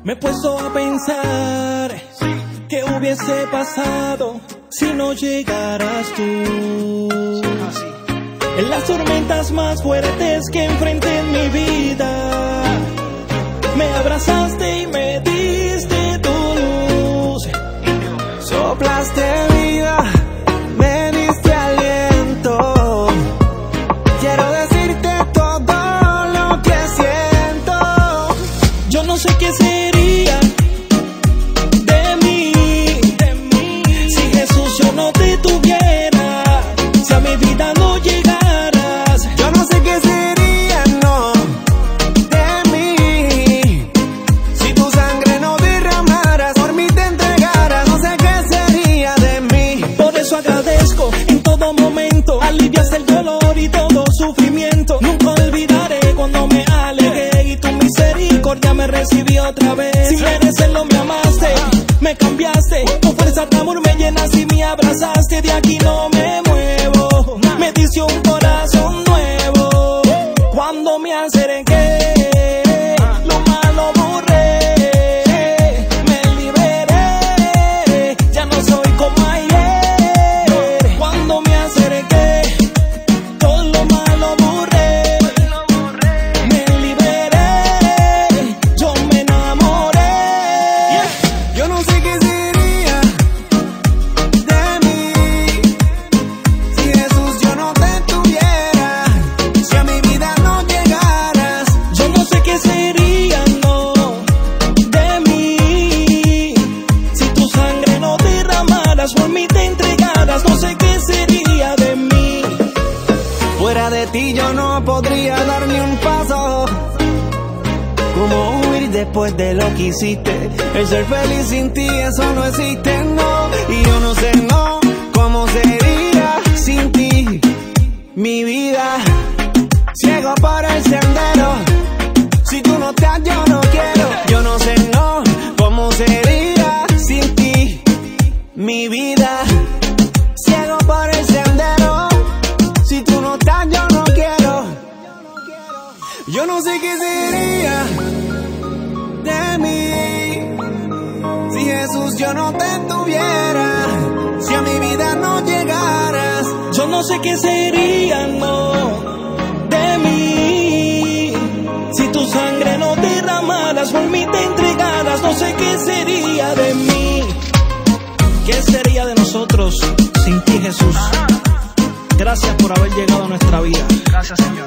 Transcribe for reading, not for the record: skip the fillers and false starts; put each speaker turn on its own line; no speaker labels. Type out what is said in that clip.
Me he puesto a pensar qué hubiese pasado si no llegaras tú. En las tormentas más fuertes que enfrenté en mi vida, me abrazaste y me diste tu luz.
Soplaste vida, me diste aliento. Quiero decirte todo lo que siento.
Yo no sé qué sería de mí si Jesús yo no te tuviera, si a mi vida no llegaras.
Yo no sé qué sería, no, de mí si tu sangre no derramaras, por mí te entregaras. No sé qué sería de mí.
Por eso agradezco en todo momento, alivias el dolor y todo sufrimiento. Nunca olvidaré cuando me alejé y tu misericordia me recibió otra vez. Sin merecerlo me amaste, me cambiaste, tu fuerza de amor me llenas y me abrazaste. De aquí no me muevo, me diste un corazón nuevo. Cuando me acerqué, lo malo borré, me liberé, ya no soy como ayer. Cuando me acerqué, todo lo malo borré, me liberé, yo me enamoré.
Yo no sé qué sería de mí si Jesús yo no te tuviera, si a mi vida no llegaras.
Yo no sé qué sería, no, de mí si tu sangre no derramaras, por mí te entregaras. No sé qué sería de mí.
Fuera de ti yo no podría dar ni un paso. ¿Cómo huir después de lo que hiciste? El ser feliz sin ti, eso no existe, no. Y yo no sé, no, cómo sería sin ti mi vida. Ciego por el sendero, si tú no estás yo no quiero. Yo no sé, no, cómo sería sin ti mi vida. Ciego por el sendero, si tú no estás yo no quiero. Yo no sé qué sería de mí si Jesús yo no te tuviera, si a mi vida no llegaras.
Yo no sé qué sería, no, de mí si tu sangre no derramaras, por mí te entregaras. No sé qué sería de mí. ¿Qué sería de nosotros sin ti, Jesús? Gracias por haber llegado a nuestra vida.
Gracias, Señor.